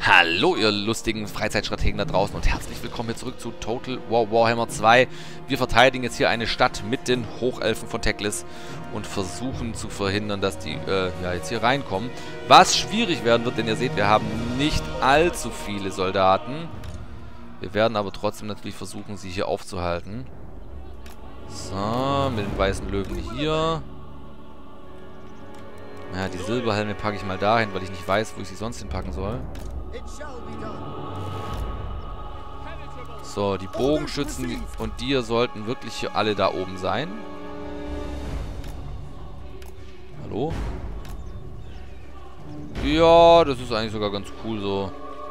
Hallo ihr lustigen Freizeitstrategen da draußen und herzlich willkommen hier zurück zu Total War Warhammer 2. Wir verteidigen jetzt hier eine Stadt mit den Hochelfen von Teklis und versuchen zu verhindern, dass die jetzt hier reinkommen. Was schwierig werden wird, denn ihr seht, wir haben nicht allzu viele Soldaten. Wir werden aber trotzdem natürlich versuchen, sie hier aufzuhalten. So, mit den weißen Löwen hier. Ja, die Silberhelme packe ich mal dahin, weil ich nicht weiß, wo ich sie sonst hinpacken soll. So, die Bogenschützen und die sollten wirklich hier alle da oben sein. Hallo? Ja, das ist eigentlich sogar ganz cool so.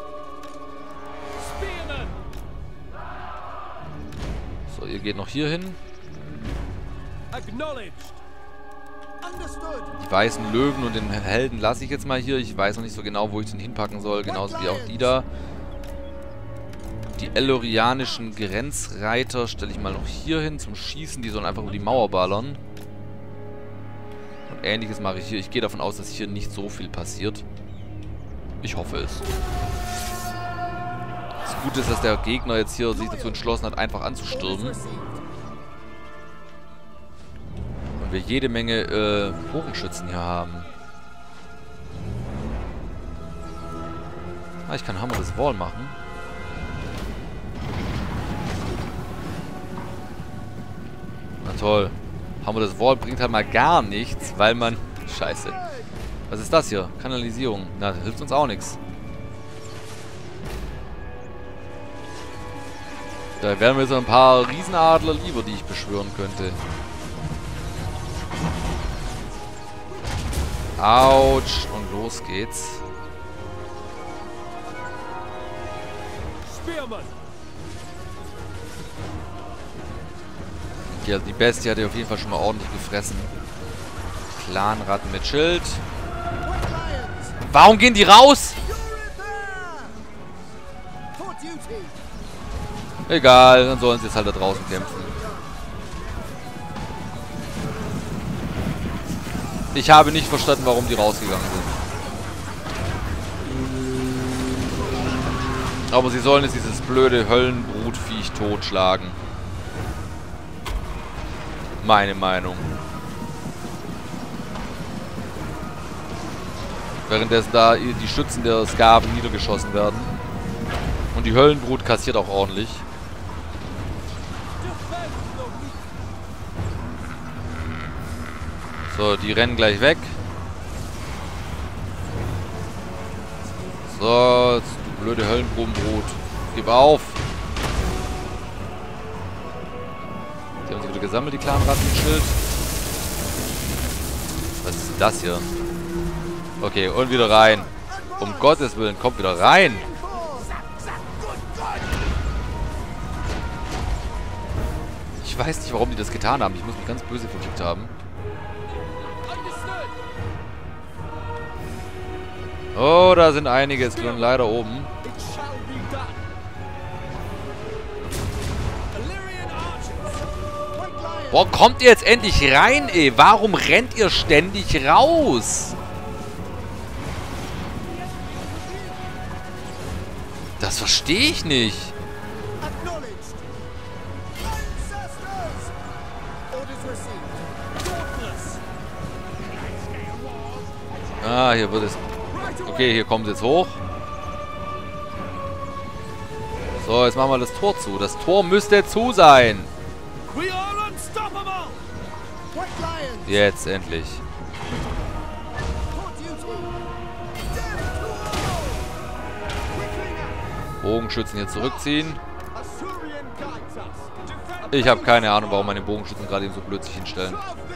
So, ihr geht noch hier hin. Die weißen Löwen und den Helden lasse ich jetzt mal hier. Ich weiß noch nicht so genau, wo ich den hinpacken soll. Genauso wie auch die da. Die elorianischen Grenzreiter stelle ich mal noch hier hin zum Schießen. Die sollen einfach über die Mauer ballern. Und Ähnliches mache ich hier. Ich gehe davon aus, dass hier nicht so viel passiert. Ich hoffe es. Das Gute ist, dass der Gegner jetzt hier sich dazu entschlossen hat, einfach anzustürmen. Wir jede Menge Bogenschützen hier haben. Ah, ich kann Hammer des Wall machen. Na toll. Hammer des Wall bringt halt mal gar nichts, weil man... Scheiße. Was ist das hier? Kanalisierung. Na, das hilft uns auch nichts. Da wären mir so ein paar Riesenadler lieber, die ich beschwören könnte. Autsch. Und los geht's. Ja, die Bestie hat ja auf jeden Fall schon mal ordentlich gefressen. Clanratten mit Schild. Warum gehen die raus? Egal, dann sollen sie jetzt halt da draußen kämpfen. Ich habe nicht verstanden, warum die rausgegangen sind. Aber sie sollen jetzt dieses blöde Höllenbrutviech totschlagen. Meine Meinung. Währenddessen da die Schützen der Skaven niedergeschossen werden. Und die Höllenbrut kassiert auch ordentlich. So, die rennen gleich weg. So, du blöde Höllenbrutenbrut. Gib auf. Die haben sie wieder gesammelt, die Clanratten mit Schild. Was ist denn das hier? Okay, und wieder rein. Um Gottes Willen, kommt wieder rein. Ich weiß nicht, warum die das getan haben. Ich muss mich ganz böse verliebt haben. Oh, da sind einige. Jetzt sind leider oben. Boah, kommt ihr jetzt endlich rein, ey? Warum rennt ihr ständig raus? Das verstehe ich nicht. Ah, hier wird es... Okay, hier kommen sie jetzt hoch. So, jetzt machen wir das Tor zu. Das Tor müsste zu sein. Jetzt endlich. Bogenschützen hier zurückziehen. Ich habe keine Ahnung, warum meine Bogenschützen gerade eben so blöd sich hinstellen.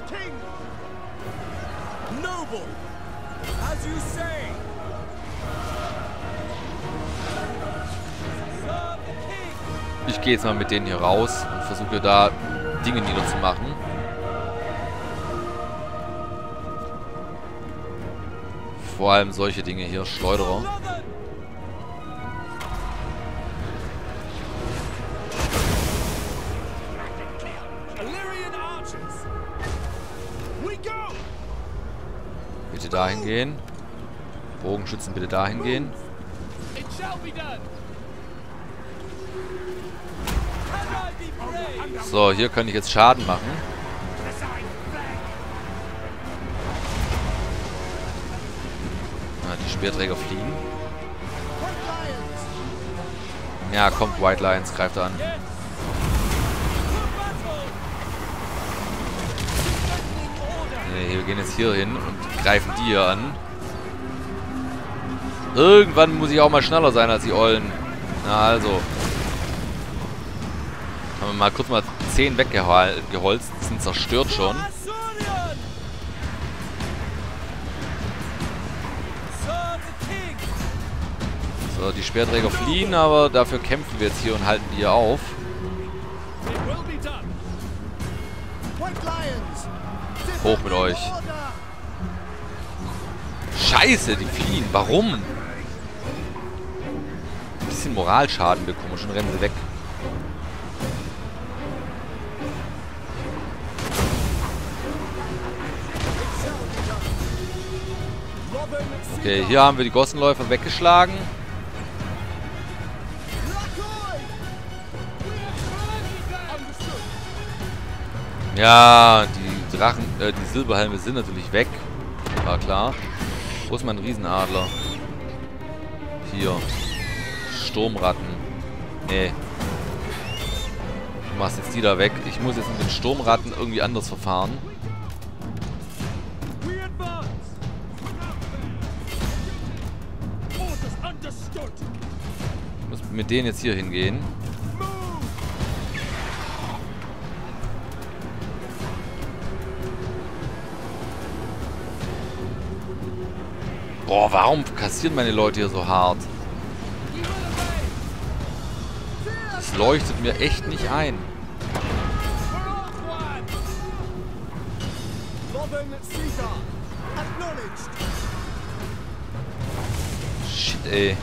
Ich gehe jetzt mal mit denen hier raus und versuche da Dinge niederzumachen. Vor allem solche Dinge hier, Schleuderer. Bitte dahin gehen. Bogenschützen bitte dahin gehen. So, hier kann ich jetzt Schaden machen. Die Speerträger fliehen. Ja, kommt, White Lions, greift an. Ne, wir gehen jetzt hier hin und greifen die hier an. Irgendwann muss ich auch mal schneller sein als die Ollen. Na also. Haben wir mal kurz mal 10 weggeholzt. Die sind zerstört schon. So, die Speerträger fliehen, aber dafür kämpfen wir jetzt hier und halten die hier auf. Hoch mit euch. Scheiße, die fliehen. Warum? Ein bisschen Moralschaden bekommen und schon rennen sie weg. Okay, hier haben wir die Gossenläufer weggeschlagen. Ja, die Drachen, die Silberhelme sind natürlich weg. War klar. Wo ist mein Riesenadler? Hier. Sturmratten. Nee. Du machst jetzt die da weg. Ich muss jetzt mit den Sturmratten irgendwie anders verfahren. Ich muss mit denen jetzt hier hingehen. Boah, warum kassieren meine Leute hier so hart? Das leuchtet mir echt nicht ein. Shit, ey.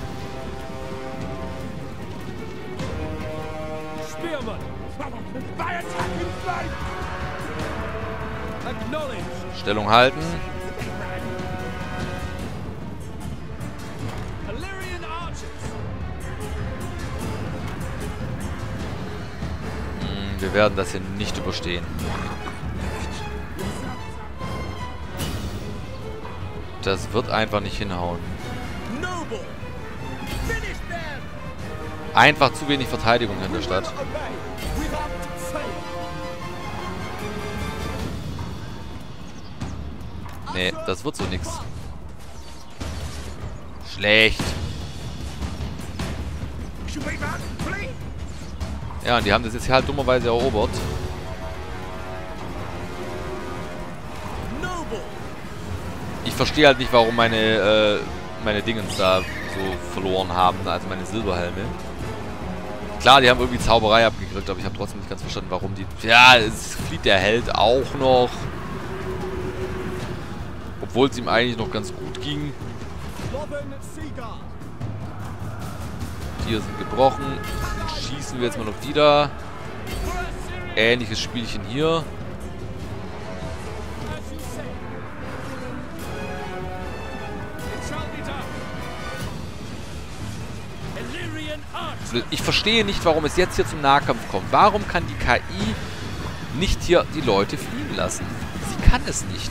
Stellung halten. Wir werden das hier nicht überstehen. Das wird einfach nicht hinhauen. Einfach zu wenig Verteidigung in der Stadt. Nee, das wird so nix. Schlecht. Ja, und die haben das jetzt hier halt dummerweise erobert. Ich verstehe halt nicht, warum meine Dingens da so verloren haben, also meine Silberhelme. Klar, die haben irgendwie Zauberei abgekriegt, aber ich habe trotzdem nicht ganz verstanden, warum die... Ja, es flieht der Held auch noch. Obwohl es ihm eigentlich noch ganz gut ging. Die hier sind gebrochen. Schießen wir jetzt mal noch die da. Ähnliches Spielchen hier. Ich verstehe nicht, warum es jetzt hier zum Nahkampf kommt. Warum kann die KI nicht hier die Leute fliehen lassen? Sie kann es nicht.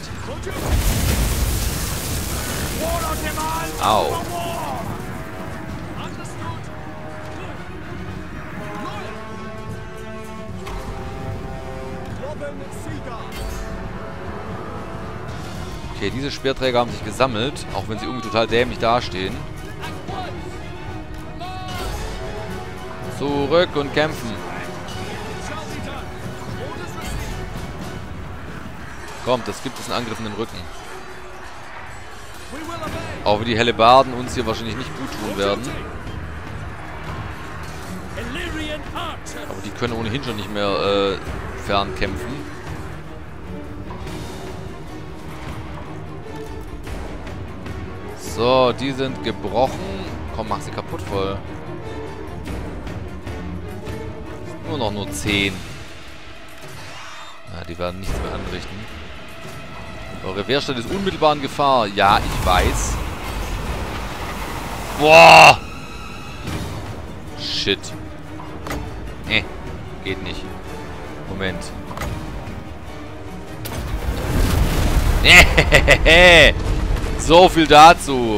Au. Okay, diese Speerträger haben sich gesammelt, auch wenn sie irgendwie total dämlich dastehen. Zurück und kämpfen. Kommt, das gibt es einen Angriff in den Rücken. Auch wenn die Hellebarden uns hier wahrscheinlich nicht gut tun werden. Aber die können ohnehin schon nicht mehr fernkämpfen. So, die sind gebrochen. Komm, mach sie kaputt voll. Nur 10. Ja, die werden nichts mehr anrichten. Eure Wehrstadt ist unmittelbar in Gefahr. Ja, ich weiß. Boah! Shit. Geht nicht. Moment. So viel dazu.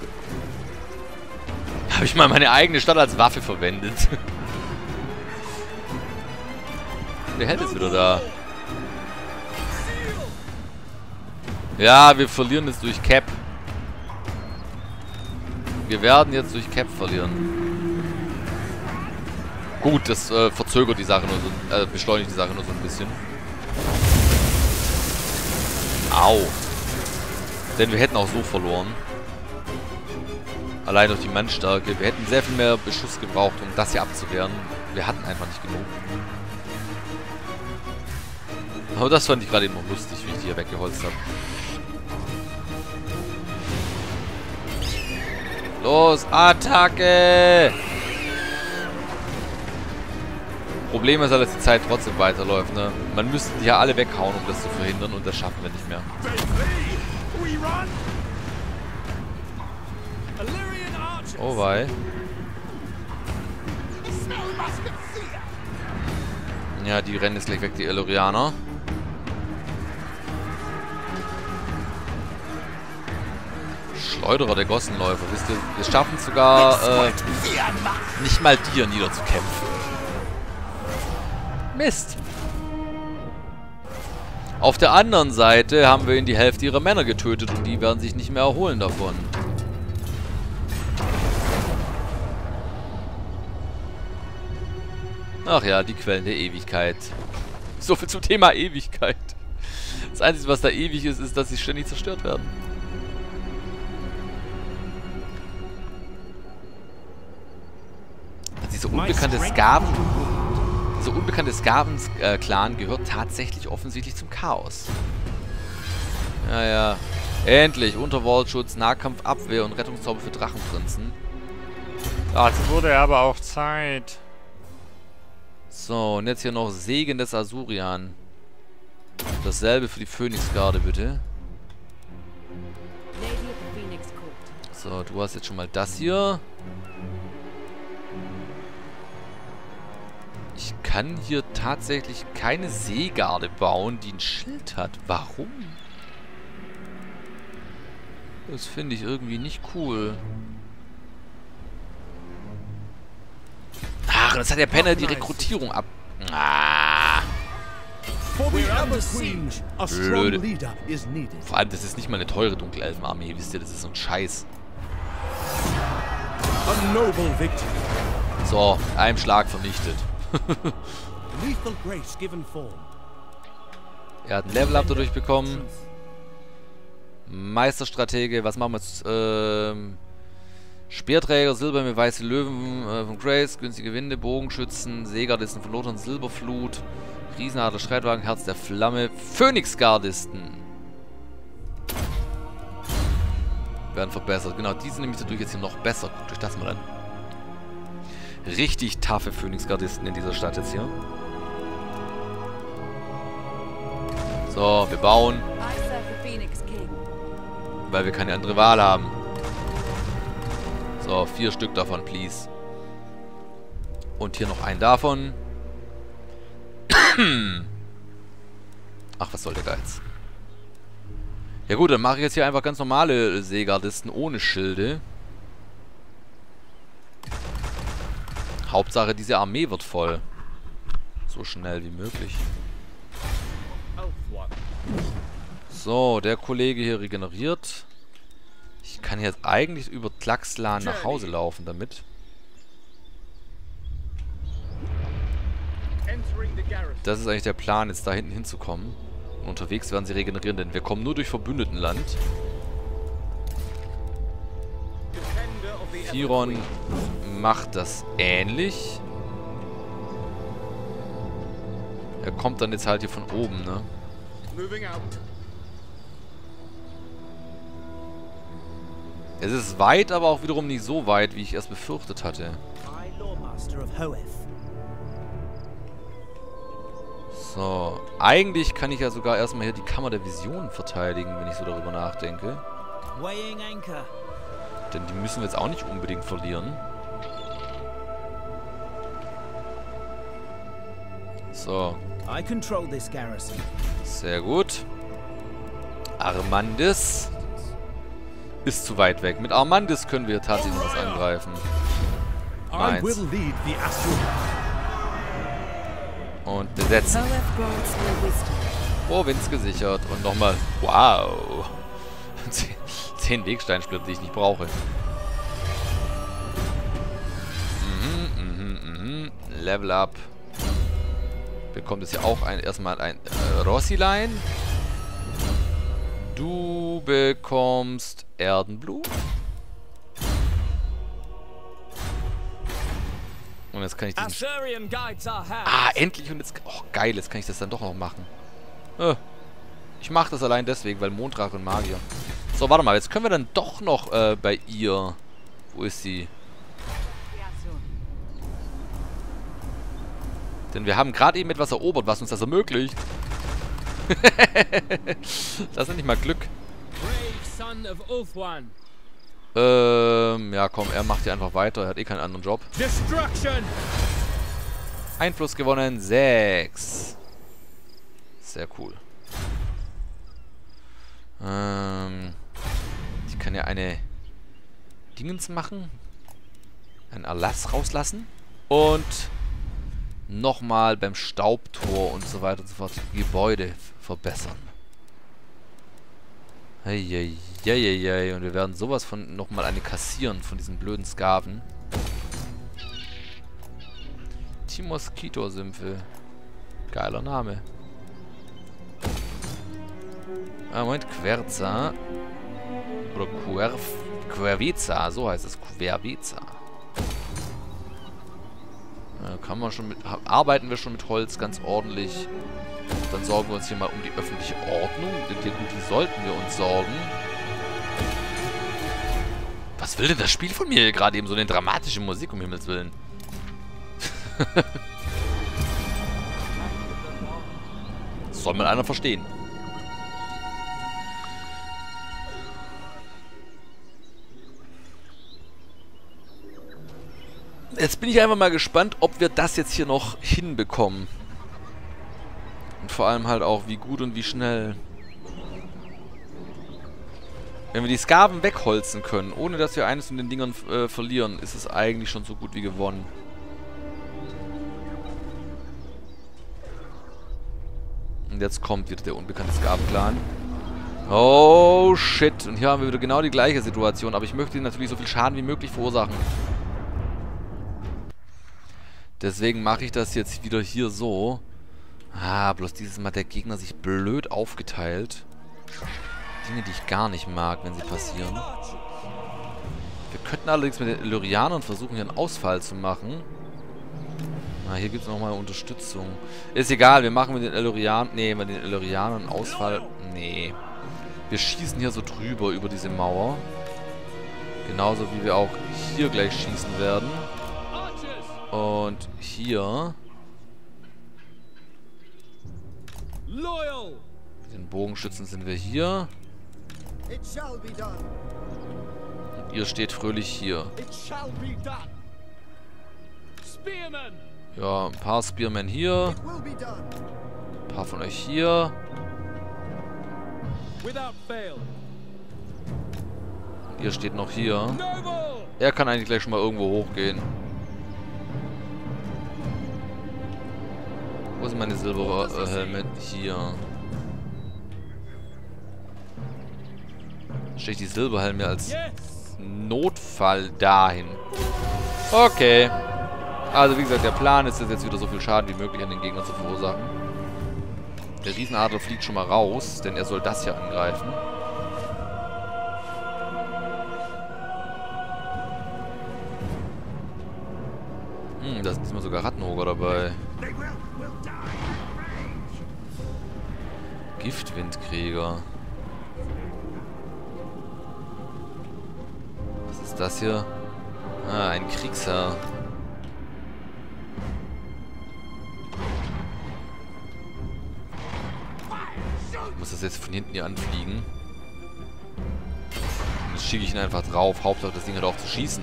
Habe ich mal meine eigene Stadt als Waffe verwendet. Der Held ist wieder da. Ja, wir verlieren jetzt durch Cap. Wir werden jetzt durch Cap verlieren. Gut, das verzögert die Sache nur so, beschleunigt die Sache nur so ein bisschen. Au. Denn wir hätten auch so verloren. Allein durch die Mannstärke. Wir hätten sehr viel mehr Beschuss gebraucht, um das hier abzuwehren. Wir hatten einfach nicht genug. Aber das fand ich gerade eben noch lustig, wie ich die hier weggeholzt habe. Los, Attacke! Problem ist halt, dass die Zeit trotzdem weiterläuft, ne? Man müsste die ja alle weghauen, um das zu verhindern, und das schaffen wir nicht mehr. Oh wei. Ja, die rennen jetzt gleich weg, die Elorianer. Schleuderer der Gossenläufer, wisst ihr? Wir schaffen es sogar, nicht mal die hier niederzukämpfen. Mist. Auf der anderen Seite haben wir ihnen die Hälfte ihrer Männer getötet und die werden sich nicht mehr erholen davon. Ach ja, die Quellen der Ewigkeit. So viel zum Thema Ewigkeit. Das Einzige, was da ewig ist, ist, dass sie ständig zerstört werden. Dieser unbekannte Skaven-Clan gehört tatsächlich offensichtlich zum Chaos. Ja, ja. Endlich. Unterwaldschutz, Nahkampf, Abwehr und Rettungszauber für Drachenprinzen. Das wurde aber auch Zeit. So, und jetzt hier noch Segen des Azurian. Dasselbe für die Phönixgarde, bitte. So, du hast jetzt schon mal das hier. Ich kann hier tatsächlich keine Seegarde bauen, die ein Schild hat. Warum? Das finde ich irgendwie nicht cool. Ach, das hat der Penner die Rekrutierung ab... Ah. Blöde. Vor allem, das ist nicht mal eine teure Dunkelelfenarmee, wisst ihr, das ist so ein Scheiß. So, einem Schlag vernichtet. Er hat ein Level-Up dadurch bekommen. Meisterstratege, was machen wir jetzt? Speerträger, Silber, weiße Löwen von Grace, günstige Winde, Bogenschützen, Seegardisten von Lothern, Silberflut, Riesenadler, Streitwagen, Herz der Flamme, Phönixgardisten werden verbessert. Genau, die sind nämlich dadurch jetzt hier noch besser. Guckt euch das mal an. Richtig taffe Phönixgardisten in dieser Stadt jetzt hier. So, wir bauen. Weil wir keine andere Wahl haben. So, 4 Stück davon, please. Und hier noch einen davon. Ach, was soll der Geiz? Ja gut, dann mache ich jetzt hier einfach ganz normale Seegardisten ohne Schilde. Hauptsache, diese Armee wird voll. So schnell wie möglich. So, der Kollege hier regeneriert. Ich kann jetzt eigentlich über Tlaxlan nach Hause laufen damit. Das ist eigentlich der Plan, jetzt da hinten hinzukommen. Und unterwegs werden sie regenerieren, denn wir kommen nur durch Verbündetenland. Firon macht das ähnlich. Er kommt dann jetzt halt hier von oben, ne? Es ist weit, aber auch wiederum nicht so weit, wie ich erst befürchtet hatte. So, eigentlich kann ich ja sogar erstmal hier die Kammer der Visionen verteidigen, wenn ich so darüber nachdenke. Denn die müssen wir jetzt auch nicht unbedingt verlieren. So. I control this garrison. Sehr gut. Armandis ist zu weit weg. Mit Armandis können wir tatsächlich noch was angreifen. I will Eins. lead the Astral. Und besetzen. Provinz gesichert. Und nochmal. Wow. 10 Wegsteinsplitter, die ich nicht brauche. Level up. Bekommt es ja auch erstmal ein Rossilein. Du bekommst Erdenblut. Und jetzt kann ich diesen... Ah, endlich! Und jetzt... Oh, geil, jetzt kann ich das dann doch noch machen. Ich mache das allein deswegen, weil Monddrache und Magier. So, warte mal, jetzt können wir dann doch noch bei ihr... Wo ist sie? Denn wir haben gerade eben etwas erobert, was uns das ermöglicht. Das ist nicht mal Glück. Ja komm, er macht hier einfach weiter. Er hat eh keinen anderen Job. Einfluss gewonnen, 6. Sehr cool. Ich kann ja eine Dingens machen. Einen Erlass rauslassen. Und nochmal beim Staubtor und so weiter und so fort die Gebäude verbessern. Eieieiei. Und wir werden sowas von nochmal eine kassieren von diesen blöden Skaven. Timoskito-Sümpfe. Geiler Name. Moment, Querza. Oder Querveza, so heißt es. Querveza. Kann man schon mit, arbeiten wir schon mit Holz ganz ordentlich. Dann sorgen wir uns hier mal um die öffentliche Ordnung. Denn die sollten wir uns sorgen. Was will denn das Spiel von mir gerade eben? So eine dramatische Musik, um Himmels Willen. Das soll mal einer verstehen. Jetzt bin ich einfach mal gespannt, ob wir das jetzt hier noch hinbekommen. Und vor allem halt auch, wie gut und wie schnell. Wenn wir die Skaven wegholzen können, ohne dass wir eines von den Dingern verlieren, ist es eigentlich schon so gut wie gewonnen. Und jetzt kommt wieder der unbekannte Skaven-Clan. Oh, shit. Und hier haben wir wieder genau die gleiche Situation. Aber ich möchte ihnen natürlich so viel Schaden wie möglich verursachen. Deswegen mache ich das jetzt wieder hier so. Ah, bloß dieses Mal hat der Gegner sich blöd aufgeteilt. Dinge, die ich gar nicht mag, wenn sie passieren. Wir könnten allerdings mit den Illyrianern versuchen, hier einen Ausfall zu machen. Ah, hier gibt es nochmal Unterstützung. Ist egal, wir machen mit den Illyrianern... Nee, mit den Illyrianern einen Ausfall... Nee. Wir schießen hier so drüber, über diese Mauer. Genauso wie wir auch hier gleich schießen werden. Und hier. Mit den Bogenschützen sind wir hier. Und ihr steht fröhlich hier. Ja, ein paar Spearmen hier. Ein paar von euch hier. Ihr steht noch hier. Er kann eigentlich gleich schon mal irgendwo hochgehen. Wo sind meine Silberhelme? Hier. Stelle ich die Silberhelme als Notfall dahin. Okay. Also wie gesagt, der Plan ist es jetzt wieder so viel Schaden wie möglich an den Gegner zu verursachen. Der Riesenadler fliegt schon mal raus, denn er soll das hier angreifen. Da sind diesmal sogar Rattenhoger dabei. Giftwindkrieger. Was ist das hier? Ah, ein Kriegsherr. Ich muss das jetzt von hinten hier anfliegen. Und jetzt schicke ich ihn einfach drauf. Hauptsache das Ding hat auch zu schießen.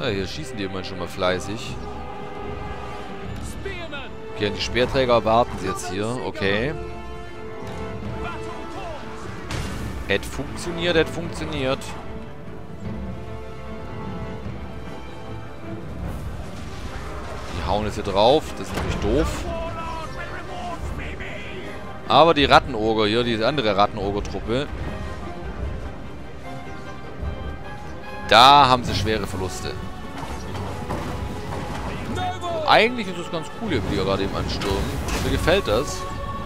Ja, hier schießen die immerhin schon mal fleißig. Okay, die Speerträger warten sie jetzt hier. Okay. Es funktioniert, es funktioniert. Die hauen jetzt hier drauf. Das ist natürlich doof. Aber die Rattenoger hier, die andere Rattenoger-Truppe, da haben sie schwere Verluste. Eigentlich ist es ganz cool, hier, wie die gerade eben anstürmen. Mir gefällt das.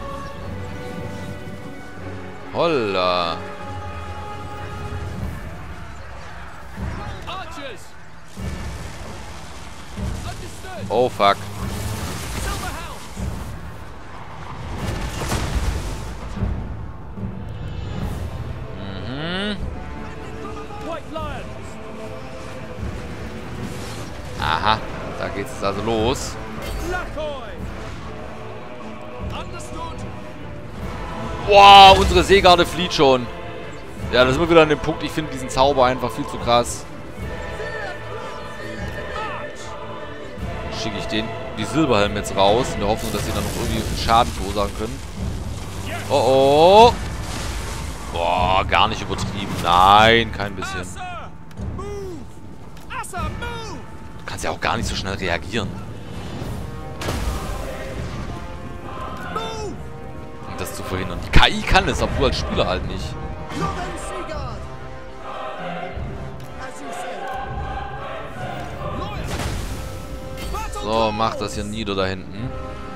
Holla. Oh, fuck. Aha, da geht's jetzt also los. Wow, unsere Seegarde flieht schon. Ja, da sind wir wieder an dem Punkt. Ich finde diesen Zauber einfach viel zu krass. Schicke ich die Silberhelm jetzt raus, in der Hoffnung, dass sie dann noch irgendwie Schaden verursachen können. Oh, oh. Boah, gar nicht übertrieben. Nein, kein bisschen. Du kannst ja auch gar nicht so schnell reagieren. Um das zu verhindern. Die KI kann es, aber du als Spieler halt nicht. So, macht das hier nieder da hinten.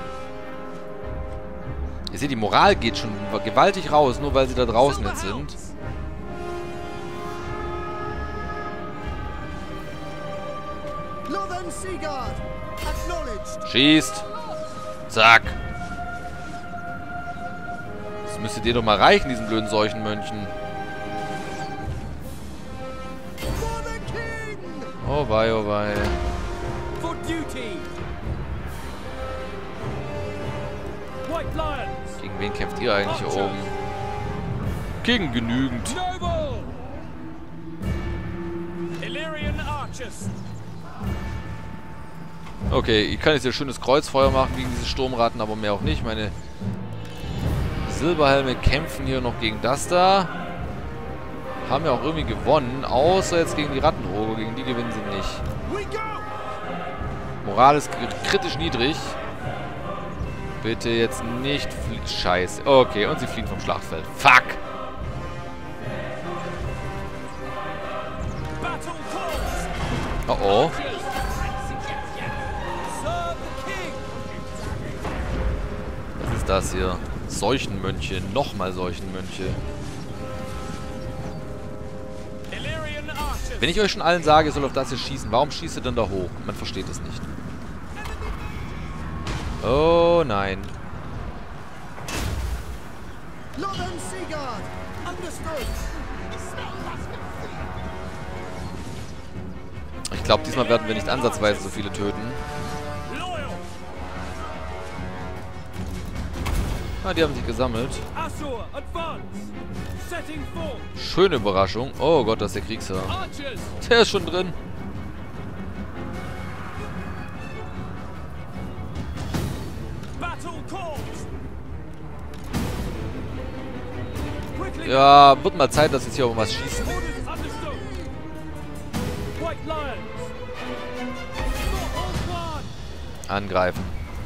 Ihr seht, die Moral geht schon gewaltig raus, nur weil sie da draußen jetzt sind. Schießt. Zack. Das müsste dir doch mal reichen, diesen blöden Seuchenmönchen. Oh wei, oh wei. Gegen wen kämpft ihr eigentlich hier oben? Gegen genügend. Okay, ich kann jetzt hier schönes Kreuzfeuer machen gegen diese Sturmratten, aber mehr auch nicht. Meine Silberhelme kämpfen hier noch gegen das da. Haben ja auch irgendwie gewonnen, außer jetzt gegen die Rattenoger. Gegen die gewinnen sie nicht. Moral ist kritisch niedrig. Bitte jetzt nicht fliegen. Scheiße. Okay, und sie fliegen vom Schlachtfeld. Fuck! Oh oh. Was ist das hier? Seuchenmönche. Nochmal Seuchenmönche. Wenn ich euch schon allen sage, ihr sollt auf das hier schießen, warum schießt ihr denn da hoch? Man versteht es nicht. Oh nein. Ich glaube, diesmal werden wir nicht ansatzweise so viele töten. Ah, die haben sich gesammelt. Schöne Überraschung. Oh Gott, das ist der Kriegsherr. Der ist schon drin. Ja, wird mal Zeit, dass wir jetzt hier um was schießen. Angreifen.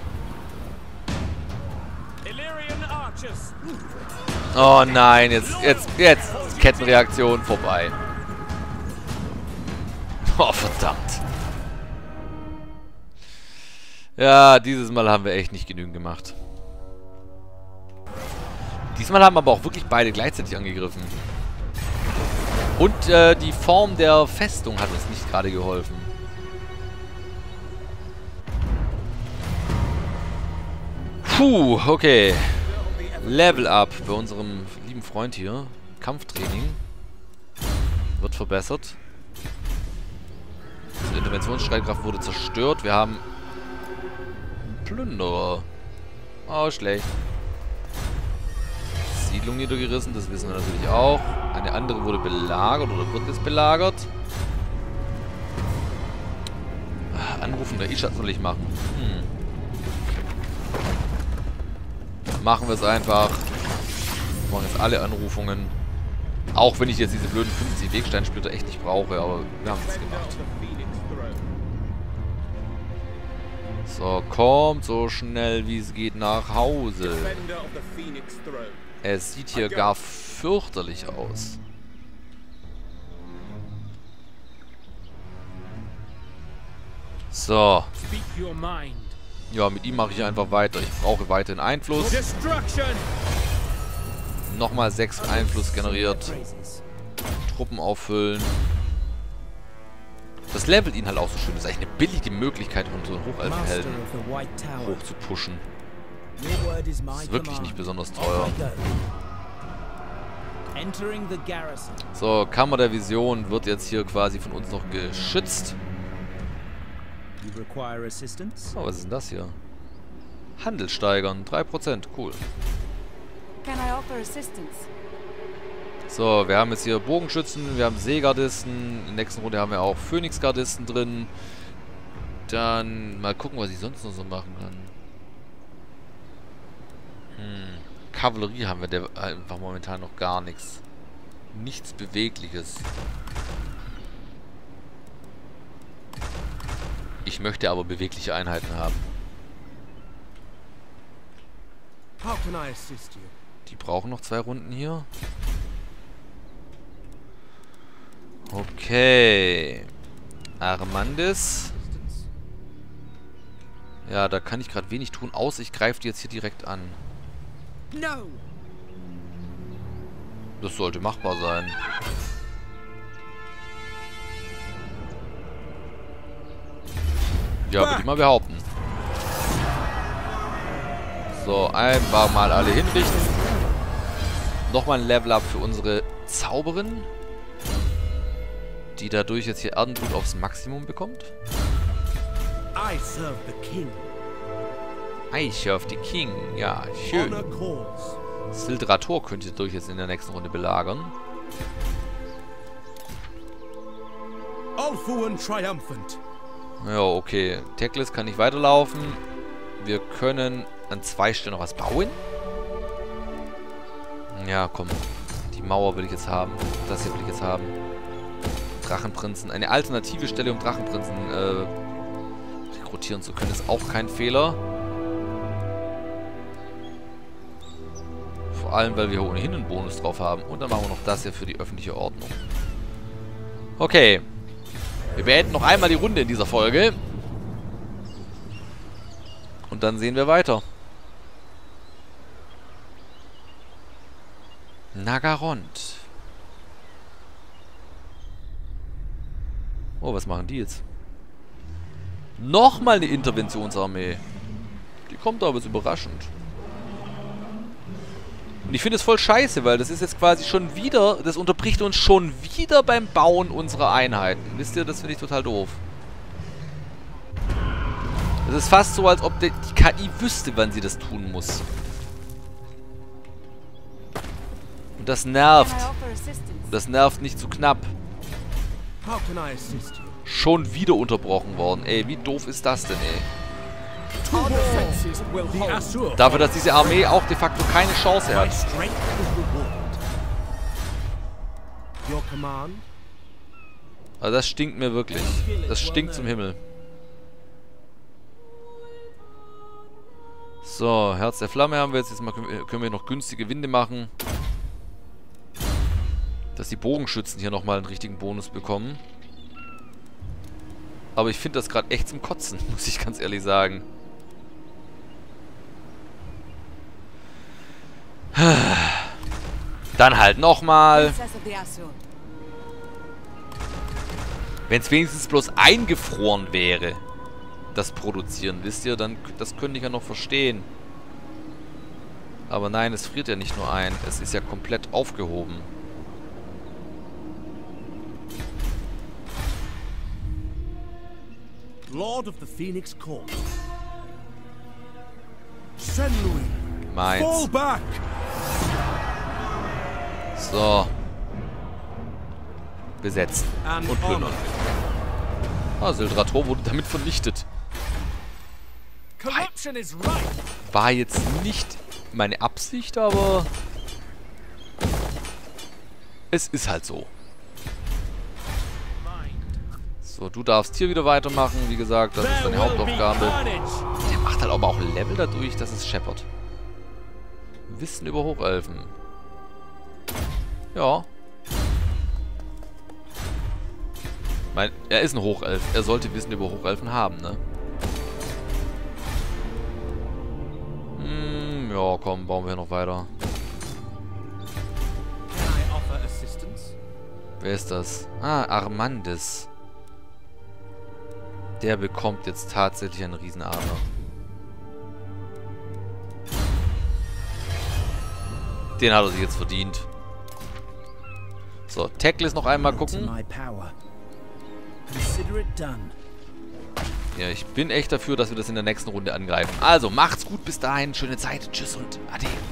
Oh nein, jetzt Kettenreaktion vorbei. Oh, verdammt. Ja, dieses Mal haben wir echt nicht genügend gemacht. Diesmal haben aber auch wirklich beide gleichzeitig angegriffen. Und die Form der Festung hat uns nicht gerade geholfen. Puh, okay. Level Up bei unserem lieben Freund hier. Kampftraining. Wird verbessert. Die Interventionsstreitkraft wurde zerstört. Wir haben Plünderer. Oh, schlecht. Siedlung niedergerissen, das wissen wir natürlich auch. Eine andere wurde belagert oder wird jetzt belagert. Anrufung der Ishat soll ich machen? Machen wir es einfach. Wir machen jetzt alle Anrufungen. Auch wenn ich jetzt diese blöden 50 Wegsteinsplitter echt nicht brauche, aber wir haben es gemacht. So, kommt so schnell wie es geht nach Hause. Es sieht hier gar fürchterlich aus. So. Ja, mit ihm mache ich einfach weiter. Ich brauche weiterhin Einfluss. Nochmal 6 Einfluss generiert. Truppen auffüllen. Das levelt ihn halt auch so schön. Das ist eigentlich eine billige Möglichkeit, unseren Hochelfenhelden hoch zu pushen. Das ist wirklich nicht besonders teuer. So, Kammer der Vision wird jetzt hier quasi von uns noch geschützt. Oh, was ist denn das hier? Handel steigern, 3%, cool. So, wir haben jetzt hier Bogenschützen, wir haben Seegardisten, in der nächsten Runde haben wir auch Phönixgardisten drin. Dann mal gucken, was ich sonst noch so machen kann. Kavallerie haben wir einfach momentan noch gar nichts. Nichts Bewegliches. Ich möchte aber bewegliche Einheiten haben. Die brauchen noch 2 Runden hier. Okay. Armandis. Ja, da kann ich gerade wenig tun, außer ich greife die jetzt hier direkt an. Das sollte machbar sein. Ja, würde ich mal behaupten. So, einfach mal alle hinrichten. Nochmal ein Level-Up für unsere Zauberin, die dadurch jetzt hier Erdenblut aufs Maximum bekommt. I serve the King. Ja, schön. Sildrator könnt ihr dadurch jetzt in der nächsten Runde belagern. Ja, okay. Teclis kann nicht weiterlaufen. Wir können an 2 Stellen noch was bauen. Ja, komm. Die Mauer will ich jetzt haben. Das hier will ich jetzt haben. Drachenprinzen. Eine alternative Stelle, um Drachenprinzen rekrutieren zu können, ist auch kein Fehler. Vor allem, weil wir ohnehin einen Bonus drauf haben. Und dann machen wir noch das hier für die öffentliche Ordnung. Okay. Wir beenden noch einmal die Runde in dieser Folge. Und dann sehen wir weiter. Nagarond. Oh, was machen die jetzt? Nochmal eine Interventionsarmee. Die kommt aber jetzt überraschend. Und ich finde es voll scheiße, weil das ist jetzt quasi schon wieder, das unterbricht uns schon wieder beim Bauen unserer Einheiten. Wisst ihr, das finde ich total doof. Es ist fast so, als ob die KI wüsste, wann sie das tun muss. Und das nervt. Und das nervt nicht zu knapp. Schon wieder unterbrochen worden. Ey, wie doof ist das denn, ey? Dafür, dass diese Armee auch de facto keine Chance hat. Also das stinkt mir wirklich. Das stinkt zum Himmel. So, Herz der Flamme haben wir jetzt. Jetzt mal können wir noch günstige Winde machen. Dass die Bogenschützen hier nochmal einen richtigen Bonus bekommen. Aber ich finde das gerade echt zum Kotzen, muss ich ganz ehrlich sagen. Dann halt nochmal. Wenn es wenigstens bloß eingefroren wäre, das Produzieren, wisst ihr, dann das könnte ich ja noch verstehen. Aber nein, es friert ja nicht nur ein, es ist ja komplett aufgehoben. Lord of the Phoenix Court. Meins. Fall back. So. Besetzen. Und plündern. Ah, Sildrator wurde damit vernichtet. Action is right. War jetzt nicht meine Absicht, aber es ist halt so. So, du darfst hier wieder weitermachen. Wie gesagt, das ist deine Hauptaufgabe. Der macht halt aber auch Level dadurch, dass es scheppert. Wissen über Hochelfen. Ja. Er ist ein Hochelf. Er sollte Wissen über Hochelfen haben, ne? Ja, komm, bauen wir noch weiter. Wer ist das? Ah, Armandis. Der bekommt jetzt tatsächlich einen Riesenadler. Den hat er sich jetzt verdient. So, Teclis noch einmal gucken. Ja, ich bin echt dafür, dass wir das in der nächsten Runde angreifen. Also, macht's gut bis dahin. Schöne Zeit. Tschüss und Ade.